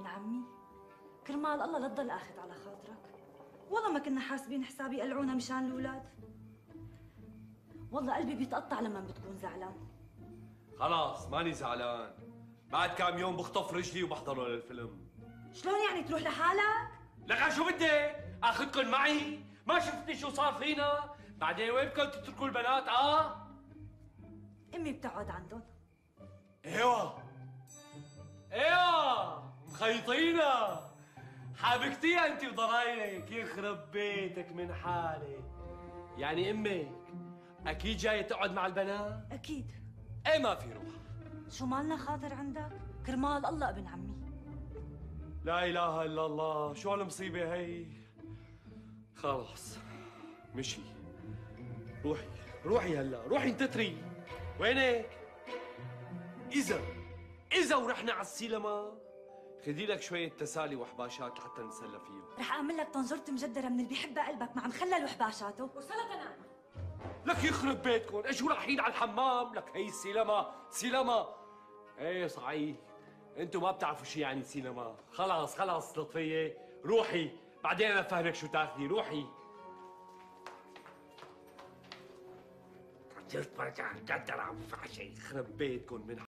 ابن عمي، كرمال الله لا تضل اخذ على خاطرك. والله ما كنا حاسبين حساب يقلعونا مشان الاولاد. والله قلبي بيتقطع لما بتكون زعلان. خلاص ماني زعلان، بعد كام يوم بخطف رجلي وبحضره للفيلم. شلون يعني تروح لحالك؟ لك شو بدي؟ اخذكم معي؟ ما شفتني شو صار فينا؟ بعدين وين بدكم تتركوا البنات امي بتقعد عندهم. ايوه مخيطينا. حابكتيها انت وضرايلك، يخرب بيتك من حالك. يعني امك اكيد جايه تقعد مع البنات؟ اكيد. ايه ما في روح. شو مالنا خاطر عندك؟ كرمال الله ابن عمي. لا اله الا الله، شو هالمصيبه هي؟ خلاص مشي. روحي هلا، روحي انتتري. وينك؟ اذا ورحنا على السينما خدي لك شويه تسالي وحباشات لحتى نتسلى فيهم. رح اعمل لك طنجرة مجدرة من اللي بيحبها قلبك مع مخلل وحباشاته وسلطه ناعمه. لك يخرب بيتكم، اجوا رايحين على الحمام؟ لك هي سينما. ايه صحيح، انتم ما بتعرفوا شو يعني سينما. خلاص لطفيه، روحي بعدين انا افهمك شو تاخذي. روحي. جرت برجع جدر عم فحشي، يخرب بيتكم من